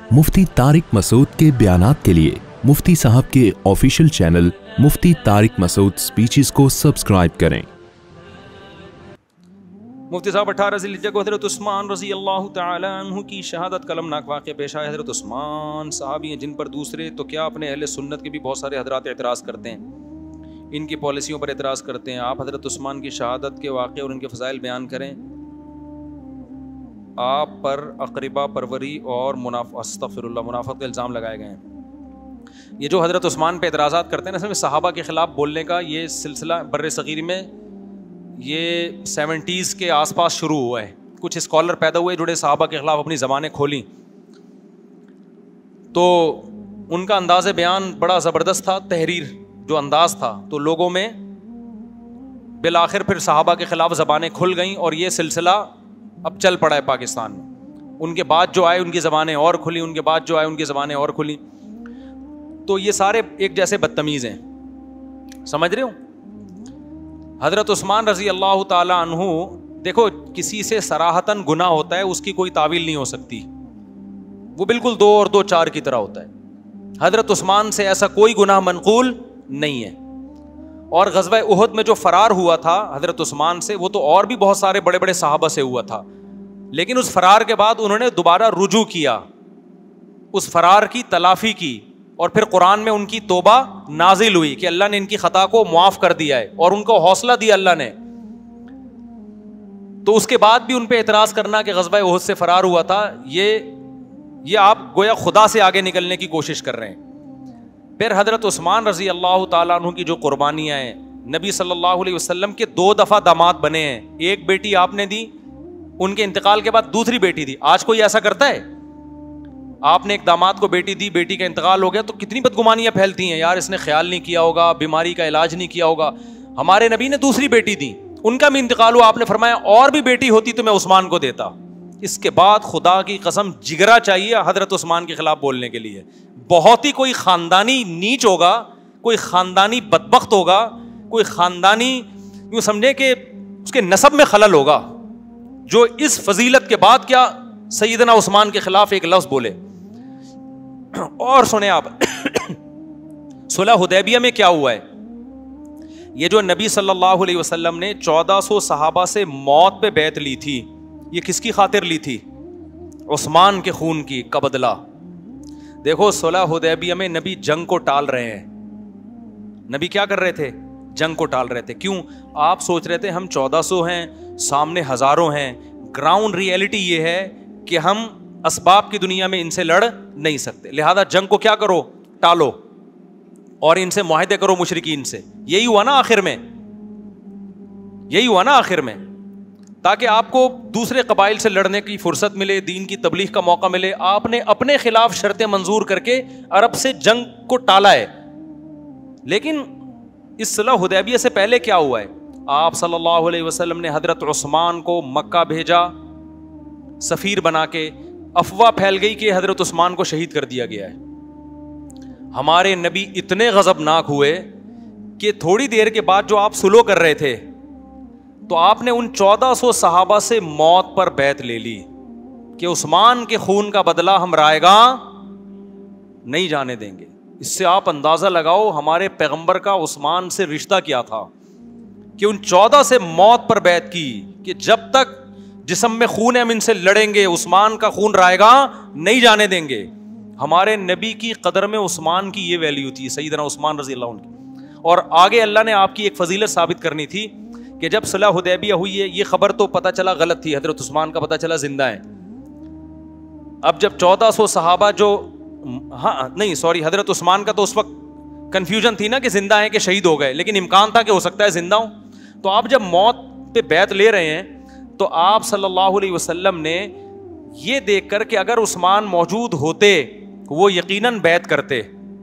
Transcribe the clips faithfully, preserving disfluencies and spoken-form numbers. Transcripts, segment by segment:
मुफ्ती तारिक मसूद के बयानात के लिए मुफ्ती साहब के official channel Mufti Tariq Masood speeches को सब्सक्राइब करें। मुफ्ती साहब अठारह ज़िलहिज्जा को हज़रत उस्मान रज़ी अल्लाह तआला अन्हु की शहादत कलमनाक वाक़या पेश आया। हज़रत उस्मान साहबी हैं जिन पर दूसरे तो क्या अपने अहले सुन्नत के भी बहुत सारे हज़रात एतराज़ करते हैं, इनकी पॉलिसियों पर एतराज़ करते हैं। आप हज़रत उस्मान की शहादत के वाक़े और उनके फ़ज़ाइल बयान करें। आप पर अक़रिबा परवरी और मुनाफ़ अस्तग़फ़िरुल्लाह मुनाफ़क़त का इल्ज़ाम लगाए गए हैं। ये जो हज़रत उस्मान पे एतराज़ात करते हैं ना, इसमें सहाबा के ख़िलाफ़ बोलने का ये सिलसिला बर्रे सग़ीर में ये सेवेंटीज़ के आसपास शुरू हुआ है। कुछ स्कॉलर पैदा हुए जुड़े सहाबा के ख़िलाफ़ अपनी ज़बानें खोली, तो उनका अंदाज़ बयान बड़ा ज़बरदस्त था, तहरीर जो अंदाज़ था, तो लोगों में बिलाखिर फिर सहाबा के ख़िलाफ़ ज़बानें खुल गईं और ये सिलसिला अब चल पड़ा है पाकिस्तान में। उनके बाद जो आए उनकी ज़बानें और खुली, उनके बाद जो आए उनकी ज़बानें और खुली। तो ये सारे एक जैसे बदतमीज़ हैं, समझ रहे हो। हज़रत उस्मान रज़ी अल्लाह ताला अन्हु, देखो किसी से सराहतन गुनाह होता है उसकी कोई तावील नहीं हो सकती, वो बिल्कुल दो और दो चार की तरह होता है। हज़रत उस्मान से ऐसा कोई गुनाह मनक़ूल नहीं है। और ग़ज़वा उहद में जो फ़रार हुआ था हज़रत उस्मान से, वो तो और भी बहुत सारे बड़े बड़े सहाबा से हुआ था, लेकिन उस फ़रार के बाद उन्होंने दोबारा रुजू किया, उस फ़रार की तलाफ़ी की, और फिर कुरान में उनकी तौबा नाजिल हुई कि अल्लाह ने इनकी ख़ता को मुआफ़ कर दिया है और उनको हौसला दिया अल्लाह ने। तो उसके बाद भी उन पर एतराज़ करना कि ग़ज़वा उहद से फ़रार हुआ था, ये ये आप गोया खुदा से आगे निकलने की कोशिश कर रहे हैं। फिर हज़रत उस्मान रज़ी अल्लाह ताला अन्हु की जो कुर्बानियाँ हैं, नबी सल्लल्लाहु अलैहि वसल्लम के दो दफ़ा दामाद बने हैं। एक बेटी आपने दी, उनके इंतकाल के बाद दूसरी बेटी दी। आज कोई ऐसा करता है? आपने एक दामाद को बेटी दी, बेटी का इंतकाल हो गया, तो कितनी बदगुमानियाँ फैलती हैं, यार इसने ख्याल नहीं किया होगा, बीमारी का इलाज नहीं किया होगा। हमारे नबी ने दूसरी बेटी दी, उनका भी इंतकाल हुआ, आपने फरमाया और भी बेटी होती तो मैं उस्मान को देता। इसके बाद खुदा की कसम जिगरा चाहिए हज़रत उस्मान के ख़िलाफ़ बोलने के लिए। बहुत ही कोई ख़ानदानी नीच होगा, कोई ख़ानदानी बदबख्त होगा, कोई ख़ानदानी यूँ समझे कि उसके नसब में खलल होगा, जो इस फजीलत के बाद क्या सैयदना उस्मान के ख़िलाफ़ एक लफ्ज़ बोले। और सुने आप सुलह हुदैबिया में क्या हुआ है। ये जो नबी सल्लल्लाहु अलैहि वसल्लम ने चौदह सौ सहाबा से मौत पे बैत ली थी, ये किसकी खातिर ली थी? उस्मान के खून की का बदला। देखो सुलह हुदैबिया में नबी जंग को टाल रहे हैं। नबी क्या कर रहे थे? जंग को टाल रहे थे। क्यों? आप सोच रहे थे हम चौदह सौ हैं, सामने हजारों हैं। ग्राउंड रियलिटी ये है कि हम असबाब की दुनिया में इनसे लड़ नहीं सकते, लिहाजा जंग को क्या करो? टालो और इनसे मुआहदे करो मुशरिकीन से। यही हुआ ना आखिर में, यही हुआ ना आखिर में, ताकि आपको दूसरे कबाइल से लड़ने की फुर्सत मिले, दीन की तबलीग का मौका मिले। आपने अपने खिलाफ शर्तें मंजूर करके अरब से जंग को टाला है। लेकिन इस सुलह हुदैबिया से पहले क्या हुआ है? आप सल्लल्लाहु अलैहि वसल्लम ने हजरत उस्मान को मक्का भेजा सफ़ीर बना के। अफवाह फैल गई कि हजरत उस्मान को शहीद कर दिया गया है। हमारे नबी इतने गज़बनाक हुए कि थोड़ी देर के बाद जो आप सुलह कर रहे थे, तो आपने उन चौदह सौ सहाबा से मौत पर बैत ले ली कि उस्मान के खून का बदला हम रायगा नहीं जाने देंगे। इससे आप अंदाजा लगाओ हमारे पैगंबर का उस्मान से रिश्ता क्या था कि उन चौदह से मौत पर बैत की कि जब तक जिस्म में खून है हम इनसे लड़ेंगे, उस्मान का खून रायगा नहीं जाने देंगे। हमारे नबी की कदर में उस्मान की ये वैल्यू थी, सैयदना उस्मान रज़ी अल्लाह अन्हु। और आगे अल्लाह ने आपकी एक फजीलत साबित करनी थी कि जब सुलह हुदैबिया हुई है, ये खबर तो पता चला गलत थी, हजरत उस्मान का पता चला जिंदा है। अब जब चौदह सौ सहाबा जो हाँ नहीं सॉरी हजरत उस्मान का तो उस वक्त कंफ्यूजन थी ना कि जिंदा है कि शहीद हो गए, लेकिन इम्कान था कि हो सकता है जिंदा हो। तो आप जब मौत पे बैत ले रहे हैं, तो आप सल्लल्लाहु अलैहि वसल्लम ने ये देखकर कि अगर उस्मान मौजूद होते वो यकीनन बैत करते,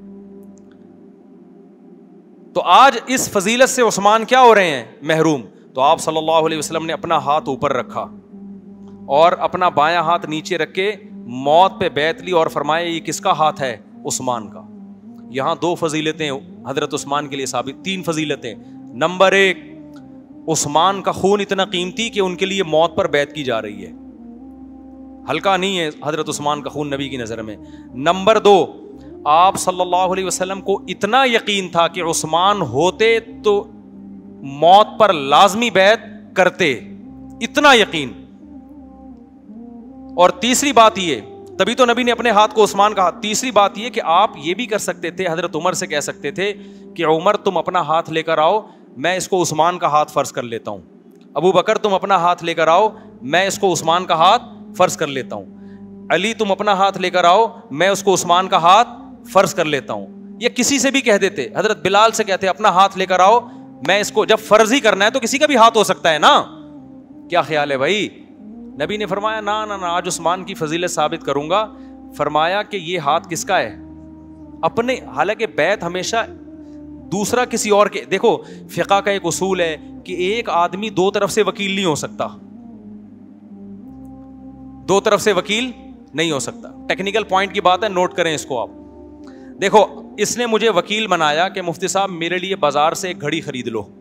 तो आज इस फजीलत से उस्मान क्या हो रहे हैं? महरूम। तो आप सल्लल्लाहु अलैहि वसल्लम ने अपना हाथ ऊपर रखा और अपना बायां हाथ नीचे रख के मौत पे बैत ली और फरमाया ये किसका हाथ है? उस्मान का। यहाँ दो फजीलतें हजरत उस्मान के लिए साबित, तीन फजीलतें। नंबर एक, उस्मान का खून इतना कीमती कि उनके लिए मौत पर बैत की जा रही है। ہلکا نہیں ہے حضرت عثمان کا خون نبی کی نظر میں. نمبر دو, آپ صلی اللہ علیہ وسلم کو اتنا یقین تھا کہ عثمان ہوتے تو موت پر لازمی بیعت کرتے, اتنا یقین. اور تیسری بات یہ, تبھی تو نبی نے اپنے ہاتھ کو عثمان کا ہاتھ, تیسری بات یہ کہ آپ یہ بھی کر سکتے تھے, حضرت عمر سے کہہ سکتے تھے کہ عمر تم اپنا ہاتھ لے کر آؤ, میں اس کو عثمان کا ہاتھ فرض کر لیتا ہوں. ابو بکر تم اپنا ہاتھ لے کر آؤ, میں اس کو عثمان کا ہاتھ فرض کر لیتا ہوں. علی تم اپنا ہاتھ لے کر آؤ, میں اس کو عثمان کا ہاتھ فرض کر لیتا ہوں. یہ کسی سے بھی کہہ دیتے, حضرت بلال سے کہتے اپنا ہاتھ لے کر آؤ, میں اس کو, جب فرض ہی کرنا ہے تو کسی کا بھی ہاتھ ہو سکتا ہے نا. کیا خیال ہے بھائی؟ نبی نے فرمایا نا نا نا, آج عثمان کی فضیلت ثابت کروں گا. فرمایا کہ یہ ہاتھ کس کا ہے؟ اپنے. حالانکہ بیعت ہمیشہ دوسرا کسی اور کے, دیکھو فقہ کا ایک اصول ہے کہ ایک آدمی دو طرف سے وکیل نہیں ہو سکتا, دو طرف سے وکیل نہیں ہو سکتا. ٹیکنیکل پوائنٹ کی بات ہے, نوٹ کریں اس کو آپ. دیکھو اس نے مجھے وکیل بنایا کہ مفتی صاحب میرے لیے بازار سے ایک گھڑی خرید لو,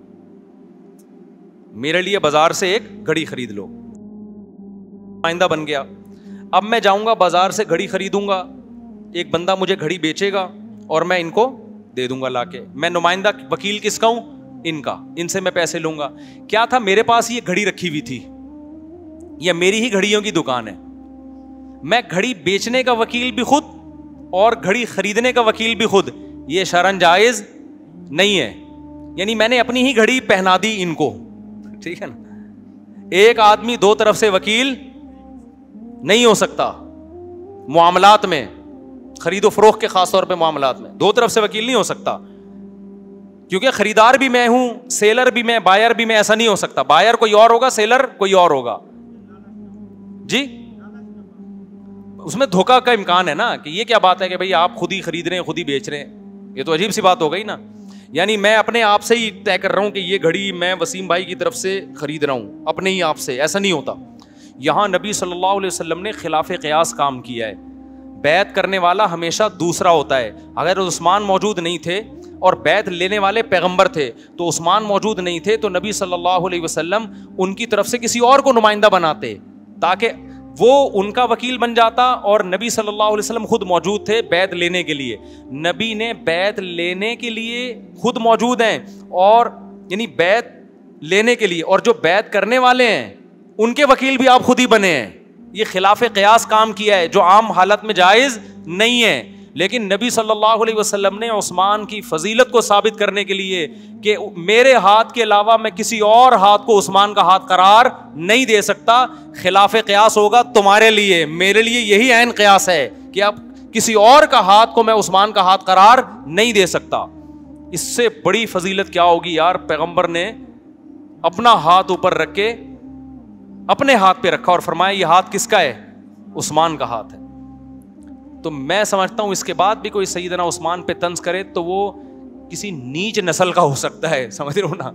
میرے لیے بازار سے ایک گھڑی خرید لو. نمائندہ بن گیا. اب میں جاؤں گا بازار سے گھڑی خریدوں گا, ایک بندہ مجھے گھڑی بیچے گا اور میں ان کو دے دوں گا لا کے. میں نمائندہ وکیل کس کا ہوں؟ ان کا. ان سے میں پیسے لوں گا. کیا تھا, میرے پاس یہ گھڑی رکھی ہوئی تھی, یہ میری ہی گھڑیوں کی دکان ہے, میں گھڑی بیچنے کا وکیل بھی خود اور گھڑی خریدنے کا وکیل بھی خود, یہ شرعاً جائز نہیں ہے. یعنی میں نے اپنی ہی گھڑی پہنا دی ان کو, ٹھیک ہے نا. ایک آدمی دو طرف سے وکیل نہیں ہو سکتا معاملات میں, خرید و فروخت کے خاص طور پہ معاملات میں دو طرف سے وکیل نہیں ہو سکتا, کیونکہ خریدار بھی میں ہوں, سیلر بھی میں, بائر بھی میں. ایسا نہیں ہو سکتا, بائر کوئی اور ہوگا, سیلر کوئی اور ہوگا. جی اس میں دھوکا کا امکان ہے نا, کہ یہ کیا بات ہے کہ بھئی آپ خود ہی خرید رہے ہیں خود ہی بیچ رہے ہیں, یہ تو عجیب سی بات ہو گئی نا. یعنی میں اپنے آپ سے ہی طے کر رہا ہوں کہ یہ گھڑی میں وسیم بھائی کی طرف سے خرید رہا ہوں, اپنے ہی آپ سے. ایسا نہیں ہوتا. یہاں نبی صلی اللہ علیہ وسلم نے خلاف قیاس کام کیا ہے. بیعت کرنے والا ہمیشہ دوسرا ہوتا ہے. اگر عثمان موجود نہیں تھے اور بیعت لینے والے پیغمبر تھے, تو عثمان موجود نہیں تھے تو نبی صلی اللہ علیہ وسلم ان کی طرف سے کسی اور کو نمائندہ بناتے, تاکہ وہ ان کا وکیل بن جاتا, اور نبی صلی اللہ علیہ وسلم خود موجود تھے بیعت لینے کے لیے. نبی نے بیعت لینے کے لیے خود موجود ہیں, اور یعنی بیعت لینے کے لیے, اور جو بیعت کرنے والے ہیں ان کے وکیل بھی آپ خود ہی بنے ہیں. یہ خلاف قیاس کام کیا ہے جو عام حالت میں جائز نہیں ہے. لیکن نبی صلی اللہ علیہ وسلم نے عثمان کی فضیلت کو ثابت کرنے کے لیے کہ میرے ہاتھ کے علاوہ میں کسی اور ہاتھ کو عثمان کا ہاتھ قرار نہیں دے سکتا, خلاف قیاس ہوگا تمہارے لیے, میرے لیے یہی عین قیاس ہے کہ اب کسی اور کا ہاتھ کو میں عثمان کا ہاتھ قرار نہیں دے سکتا. اس سے بڑی فضیلت کیا ہوگی یار. پیغمبر نے اپنا ہاتھ اوپر رکھ کے اپنے ہاتھ پہ رکھا اور فرمایا یہ ہاتھ کس کا ہے؟ عثمان کا ہاتھ ہے. تو میں سمجھتا ہوں اس کے بعد بھی کوئی سیدنا عثمان پہ طنز کرے تو وہ کسی نیچ نسل کا ہو سکتا ہے, سمجھ رہے ہو نا,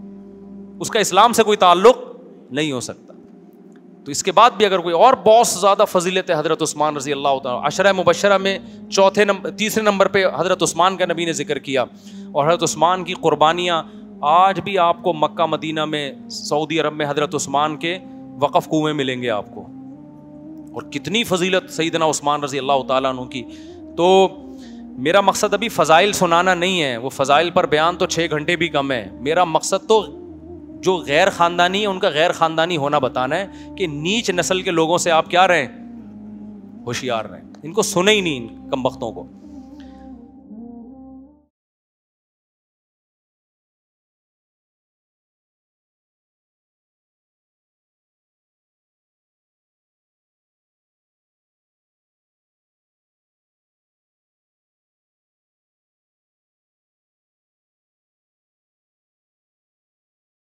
اس کا اسلام سے کوئی تعلق نہیں ہو سکتا. تو اس کے بعد بھی اگر کوئی اور بہت زیادہ فضیلت ہے حضرت عثمان رضی اللہ تعالیٰ, عشرہ مبشرہ میں چوتھے نمبر تیسرے نمبر پہ حضرت عثمان کا نبی نے ذکر کیا. اور حضرت عثمان کی قربانیاں آج بھی آپ کو مکہ مدینہ میں, سعودی عرب میں حضرت عثمان کے وقف کنویں ملیں گے آپ کو. اور کتنی فضیلت سیدنا عثمان رضی اللہ تعالیٰ عنہ کی. تو میرا مقصد ابھی فضائل سنانا نہیں ہے, وہ فضائل پر بیان تو چھ گھنٹے بھی کم ہے. میرا مقصد تو جو غیر خاندانی ہے ان کا غیر خاندانی ہونا بتانا ہے, کہ نیچ نسل کے لوگوں سے آپ کیا رہیں, ہوشیار رہیں, ان کو سنے ہی نہیں, ان کم بختوں کو.